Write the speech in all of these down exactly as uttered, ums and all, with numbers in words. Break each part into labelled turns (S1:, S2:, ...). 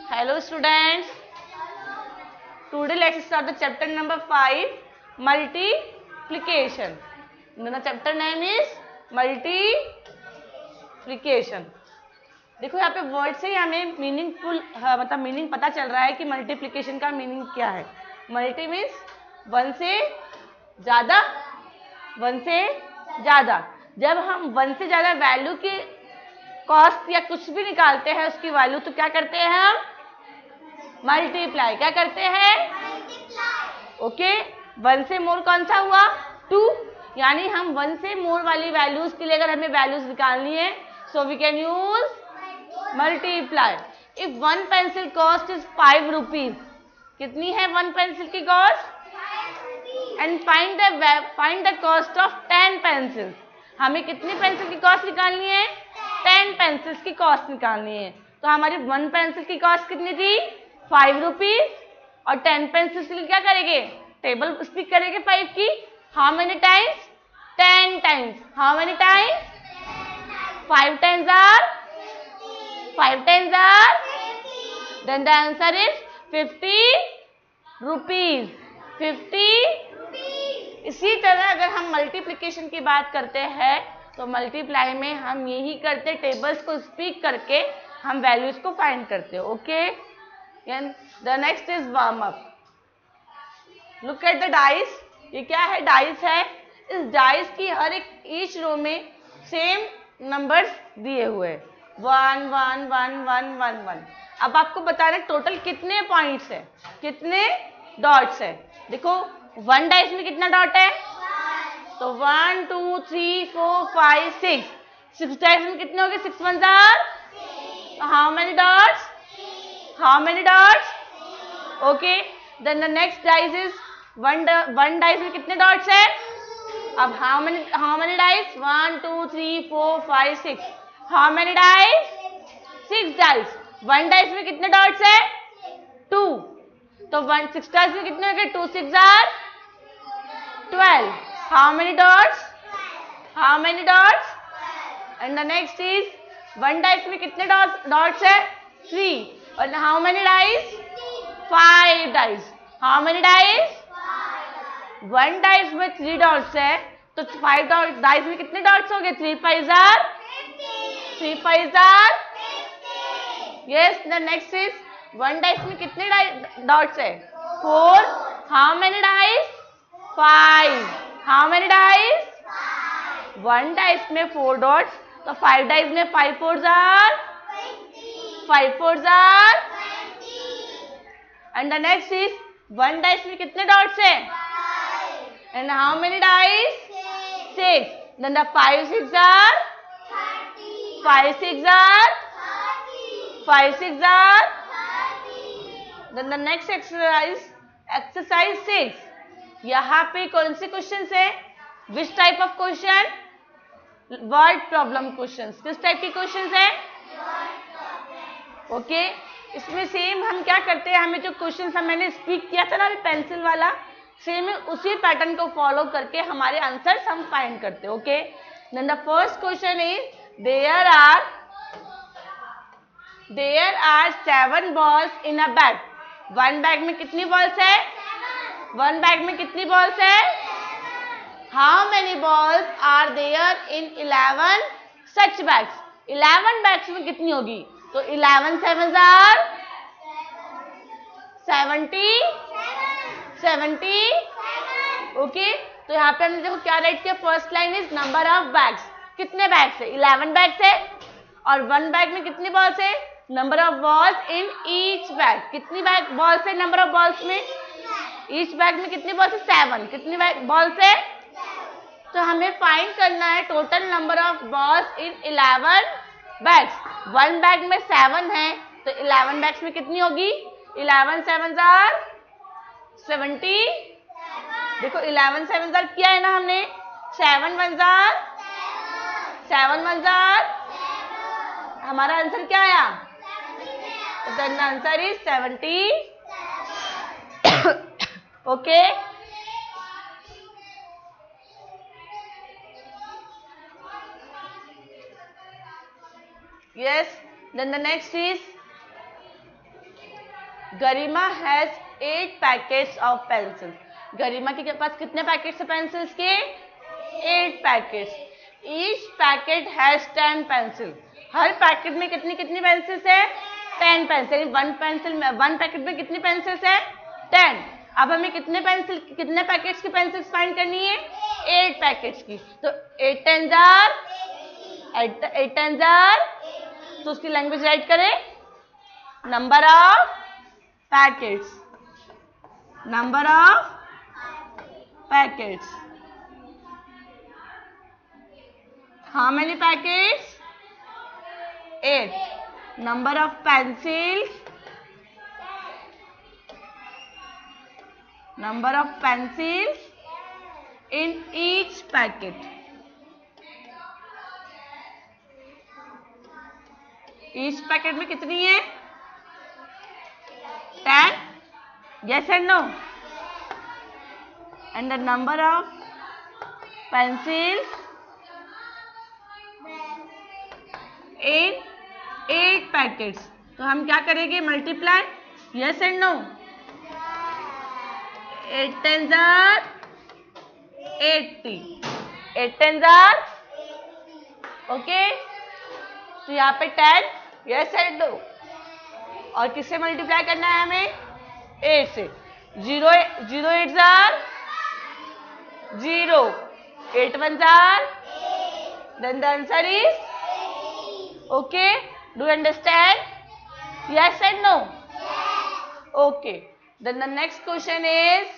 S1: Hello students. Today let's start the chapter number five, multiplication. The chapter name is multiplication. देखो यहाँ पे word से ही हमें meaningful मतलब मीनिंग पता चल रहा है कि मल्टीप्लिकेशन का मीनिंग क्या है. मल्टी मीन्स वन से ज्यादा, वन से ज्यादा. जब हम वन से ज्यादा वैल्यू की कॉस्ट या कुछ भी निकालते हैं उसकी वैल्यू, तो क्या करते हैं हम? मल्टीप्लाई. क्या करते हैं? ओके. वन से मोर कौन सा हुआ? टू. यानी हम वन से मोर वाली वैल्यूज के लिए अगर हमें वैल्यूज निकालनी है, so we can use multiply. If one pencil cost is five rupees, कितनी है वन पेंसिल की cost? And find the find the cost of ten pencils. हमें कितनी पेंसिल की कॉस्ट निकालनी है? टेन पेंसिल्स की कॉस्ट निकालनी है. तो हमारी वन पेंसिल की कॉस्ट कितनी थी? Five rupees. और टेन पेंसिल्स के लिए क्या करेंगे? टेबल स्पीक करेंगे फाइव की. How many times? Ten times. How many times? Five times are five times are then the answer is fifty rupees. Fifty. इसी तरह अगर हम मल्टीप्लिकेशन की बात करते हैं तो मल्टीप्लाई में हम यही करते, टेबल्स को स्पीक करके हम वैल्यूज को फाइंड करते हैं. Okay. The next is warm up. Look at the dice. ये क्या है? डाइस है. इस डाइस की हर एक ईच रो में सेम नंबर्स दिए हुए, one one one one one one. अब आपको बता रहे टोटल कितने पॉइंट्स है, कितने डॉट्स है. देखो वन डाइस में कितना डॉट है? तो one two three four five six. Six dice में कितने हो गए? Six one are. How many dots? How many dots? Okay. Then the next dice is one. One dice में कितने डॉट्स है? अब how many how many dice? One two three four five six. How many dice? Six dice. One dice में कितने dots है? To. तो one six dice में कितने हो गए? Two six are twelve. How many dots? How many dots? And the next is one dice में कितने डॉट्स है? थ्री. और how many dice? Five dice. How many dice? One dice में three dots है तो फाइव डाइस में कितने dots हो गए? Three five are three five are yes. The next is one dice में कितने डॉट्स है? Four. How many dice? Five. How many dice? One dice में फोर डॉट्स तो फाइव डाइस में five four are five four are. And the next is one dice में कितने dots है? And how many dice? Six. Then the five six are five six are five six are. Then the next exercise exercise six. यहाँ पे कौन से question है? Which type of question? Word problem question. किस type के question है? Okay. इसमें same हम क्या करते हैं, हमें जो क्वेश्चन मैंने स्पीक किया था ना पेंसिल वाला, सेम उसी पैटर्न को फॉलो करके हमारे आंसर्स हम फाइंड करते हैं. Okay. Then the first question is there are there are seven balls in a bag. One bag में कितनी बॉल्स है? वन बैग में कितनी बॉल्स है? How many balls are there in eleven such bags. Eleven bags में कितनी होगी? तो eleven seven are seventy seventy. Okay. तो यहाँ पे हमने देखो क्या राइट किया. First line is number of bags. कितने बैग्स है? इलेवन बैग्स है. और वन बैग में कितनी बॉल्स है? Number of balls in each bag. कितनी बैग बॉल्स है नंबर ऑफ बॉल्स में? ईच बैग में कितनी बॉल्स है? सेवन. कितनी बॉल्स है? तो हमें फाइंड करना है total number of balls in eleven bags. One bag में सेवन है तो इलेवन बैग्स में कितनी होगी? Eleven seven are seventy. देखो इलेवन सेवन जार किया है ना हमने. Seven one are seven one are. हमारा आंसर क्या आया? Then answer is seventy. Okay. Yes. Then the next is Garima has eight packets of pencil. Garima के पास कितने पैकेट्स है पेंसिल्स के? Eight packets. Each packet has ten pencil. हर packet में कितनी कितनी पेंसिल्स है? Ten pencil. वन पेंसिल में वन पैकेट में कितनी पेंसिल्स है? टेन। अब हमें कितने पेंसिल कितने पैकेट्स की पेंसिल्स फाइंड करनी है? एट पैकेट्स की। तो eight ten are eight eight ten are तो उसकी लैंग्वेज राइट करें, number of packets, number of packets. How many packets? Eight. Number of pencils, number of pencils in each packet. each packet में कितनी है? ten? Yes and no? And the number of pencils in eight packets. तो हम क्या करेंगे? Multiply. Yes and no? Eight ten are eighty. Eight ten are okay. तो यहाँ पे टेन, यस एंड नो। और किससे मल्टीप्लाई करना है हमें? एट से। Zero zero eight are zero, eight one are, then the answer is okay. Do you understand? Yes and no? Okay. Then the next question is,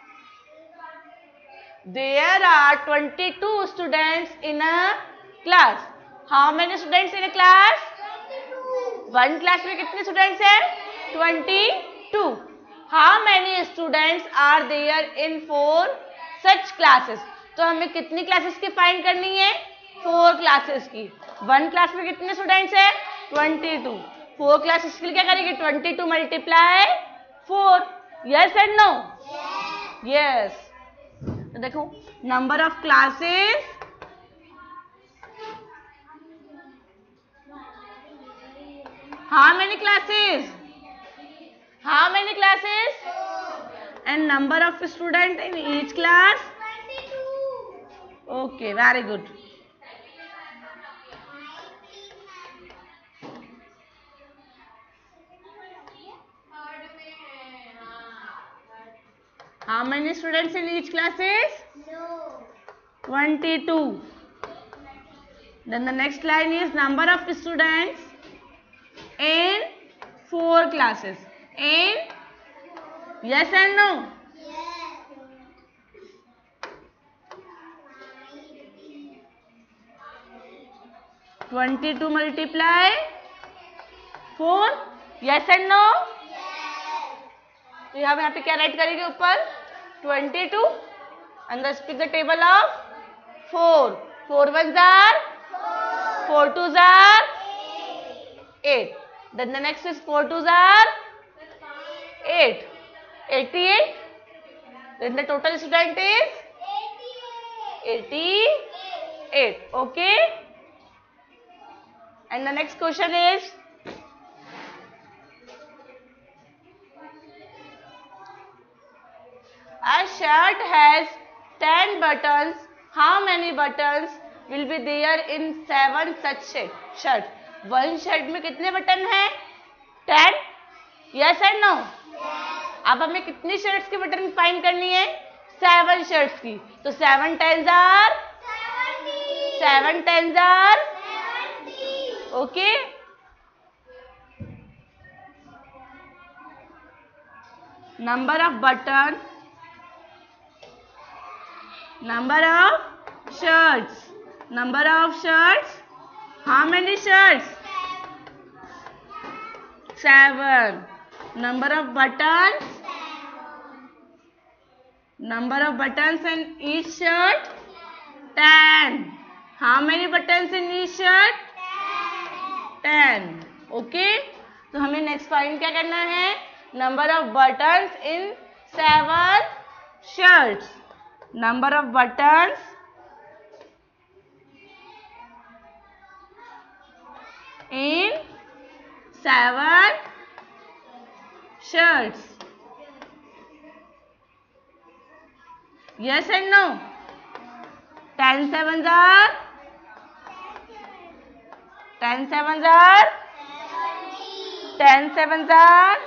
S1: there are twenty-two students in a class. How many students in a class? One class में कितने students हैं? twenty-two. How many students are there in four such classes? तो हमें कितनी classes की find करनी है? four classes की। One class में कितने students हैं? twenty-two. Four classes के लिए क्या करेंगे? twenty-two multiply four. Yes and no? Yes. तो देखो, number of classes, how many classes? How many classes? And number of students in each class? Okay, very good. How many students in each classes? No. twenty-two. Then the next line is number of students in four classes. In? Yes and no? Yes. twenty-two multiply four. Yes and no? तो हम यहाँ पे क्या right करेंगे? ऊपर twenty-two and the speak the table of four. four ones are four twos are eight. Then the next is four twos are eight. eighty-eight. Then the total student is eighty-eight. Okay. And the next question is, a shirt has ten buttons. How many buttons will be there in seven such shirts? One shirt में कितने button हैं? ten? Yes and no? अब हमें कितनी shirts की button find करनी है? Seven shirts की। तो seven tens are seven tens are okay. Number of button, number of shirts, number of shirts, how many shirts? Seven. Number of buttons, number of buttons in each shirt? Ten. How many buttons in each shirt? Ten. Okay. तो हमें next find क्या करना है? Number of buttons in seven shirts. Number of buttons in seven shirts. Yes and no? ten sevens are ten sevens are ten sevens are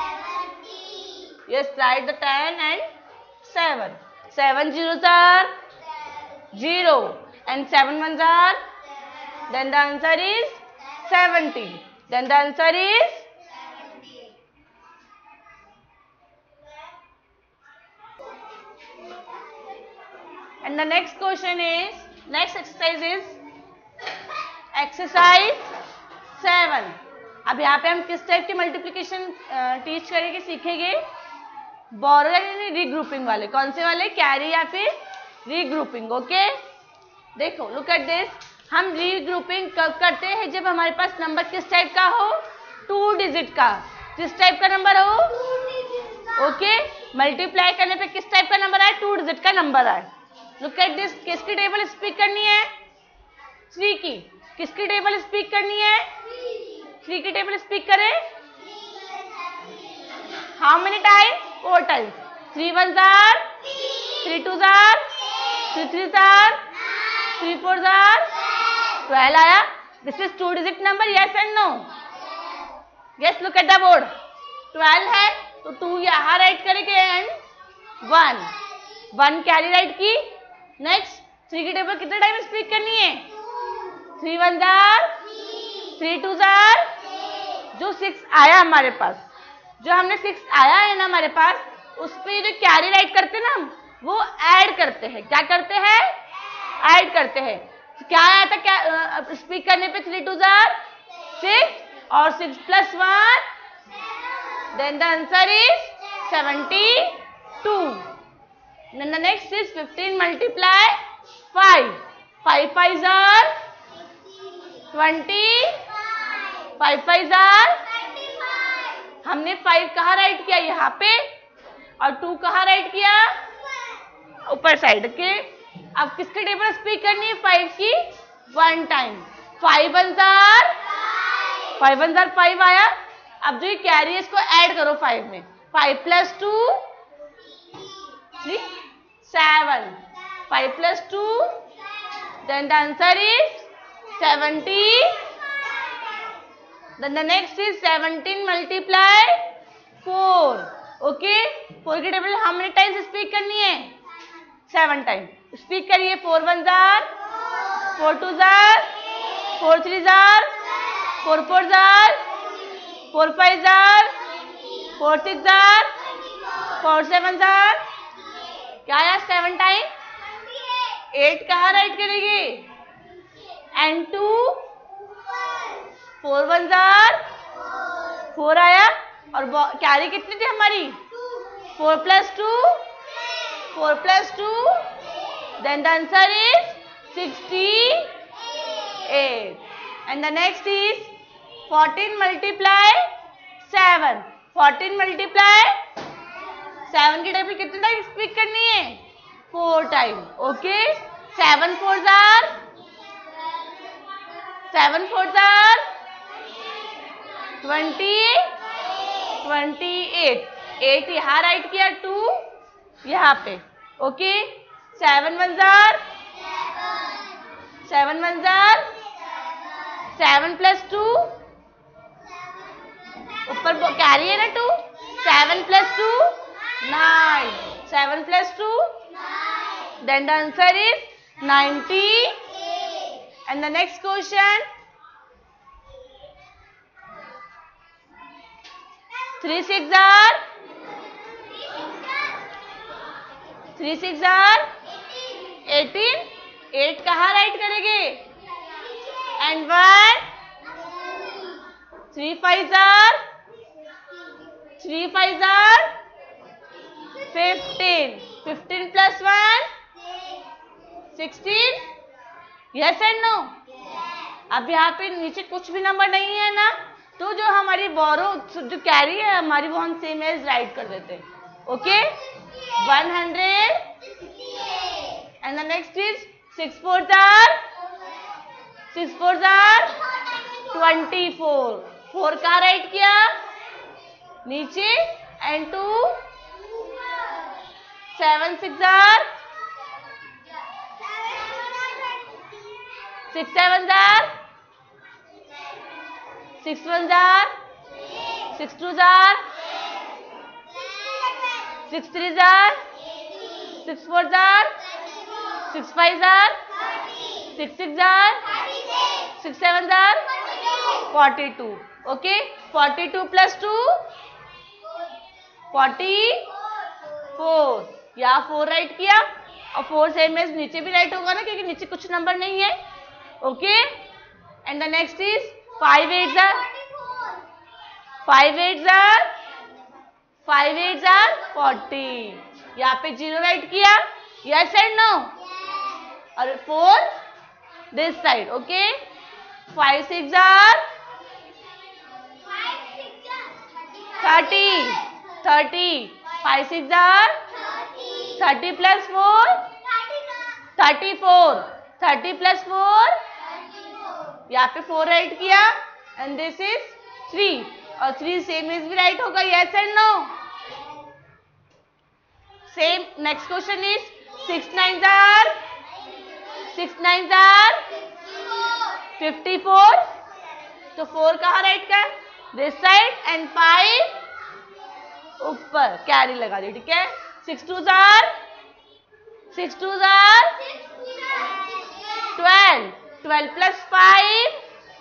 S1: yes, write the ten and seven. seven zeros are zero and seven ones are, then the answer is seventy. Then the answer is and the next question is, next exercise is exercise seven. अब यहाँ पे हम किस type की multiplication teach करेंगे, सीखेंगे? बोरो यानी regrouping वाले. कौन से वाले? कैरी या फिर रीग्रुपिंग. ओके, देखो, लुक एट दिस. हम रीग्रुपिंग कब करते हैं? जब हमारे पास नंबर किस टाइप का हो? टू डिजिट का. किस टाइप का नंबर हो? ओके, मल्टीप्लाई करने पे किस टाइप का नंबर आए? टू डिजिट का नंबर आए. Look at this. किसकी टेबल स्पीक करनी है? थ्री की. किसकी टेबल स्पीक करनी है? थ्री की टेबल स्पीक करें. How many time? Four times. Three one are, three two are, three three are, three four are, twelve आया. This is two digit number. Yes and no? Yes, look at the board. Twelve है तो two यहाँ right करेंगे and one. One carry right की. Next, three की table कितने time speak करनी है? Three one are, three two are, जो सिक्स आया हमारे पास, जो हमने सिक्स आया है ना हमारे पास, उस पे जो कैरी राइट करते हैं ना हम, वो ऐड करते हैं. क्या करते हैं? ऐड करते हैं. क्या आया था? क्या स्पीक करने पे? थ्री टू जार सिक्स और six plus one, then the answer is seventy two. Then the next is fifteen multiply five. five fives are twenty. five fives are हमने five कहाँ राइट किया? यहाँ पे. और two कहाँ राइट किया? ऊपर साइड के. अब किसके टेबल स्पीक करनी है? five की one time. five ones are five ones are five आया. अब जो ये कैरी है इसको ऐड करो five में. five plus two three, seven. five plus two, then the answer is seventy. Then the next is seventeen multiply four. Okay, four की table how many times स्पीक करनी है? seven time. स्पीक करिए. four ones are, four twos are, four threes are, four fours are, four fives are, four six are, four sevens are. क्या आया? Seven time. Eight कहाँ right करेंगे? And two, four one are, four आया. और carry कितनी थी हमारी? Four plus two, four plus two, then the answer is sixty eight. And the next is fourteen multiply seven. Fourteen multiply seven की table कितने time speak करनी है? Four time. Okay, seven four are, seven four are twenty, twenty eight. Eight यहाँ right किया, two यहाँ पे. Okay, seven one are, seven one are, seven plus two, ऊपर carry है ना two. Seven plus two nine. seven plus two, then the answer is ninety. And the next question, three six are three six are eighteen. eight कहाँ right करेंगे? and one. three fives are three fives are fifteen. fifteen plus one, sixteen. Yes and no? अब यहाँ पे नीचे कुछ भी number नहीं है ना, तो जो हमारी बोरो जो कैरी है हमारी, वो हम सेम एज राइट कर देते हैं. Okay, one hundred. And the next is six four are, six four are twenty four. Four का राइट किया, नीचे and two seven six are six seven are six one are six two are six three are six four are six five are six six are six seven are forty two. Okay, forty two plus two forty four. यहाँ four right किया और four same as नीचे भी right होगा ना, क्योंकि नीचे कुछ नंबर नहीं है. Okay, and the next is five eight are five eight are five eight are forty. यहाँ पे जीरो राइट किया, यस एंड नो. और four this side. Okay, five six are thirty thirty. Five six are thirty plus four thirty four. Thirty plus four, यहाँ पे four right किया and this is three. और three same is भी right होगा, yes and no. Same next question is six nine are six nine are fifty four. तो four कहाँ right का, this side and five ऊपर carry लगा दी. ठीक है, six two are six two are twelve. Twelve plus five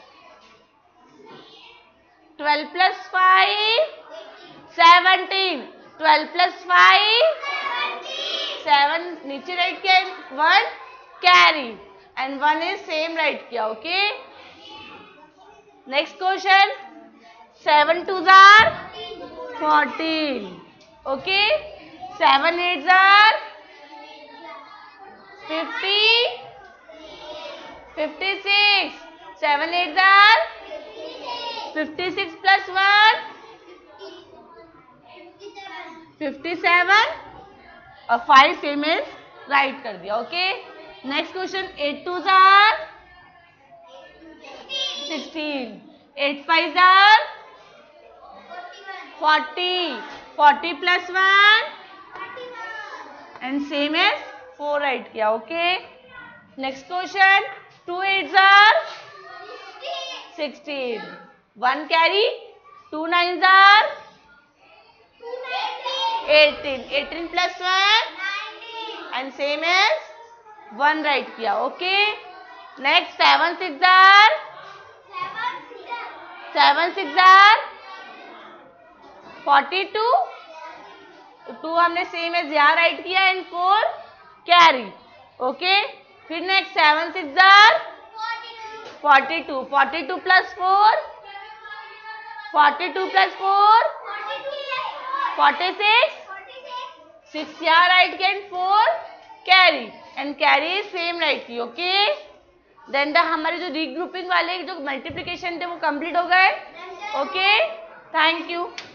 S1: twelve plus five seventeen. Twelve plus five seven नीचे right किया, one carry and one is same right किया. Okay, next question seven two are fourteen. Okay, seven eight are fifty fifty six. Seven eight are fifty six plus one fifty seven और five same is right कर दिया. Okay, next question eight two are sixteen. Eight five are forty. Forty plus one and same as four right किया. Okay, next question two eight are sixteen. One carry. Two nine are eighteen. Eighteen plus one and same as one right किया. Okay, next seven six are seven six are forty two. Two हमने same as यहाँ right किया and four carry. Okay, फिर next seven six are forty two. Forty two plus four forty two plus four forty six. Six यहाँ right किया and four carry and carry same right की. Okay, then the हमारे जो regrouping वाले जो multiplication थे वो कंप्लीट हो गए. Okay, thank you.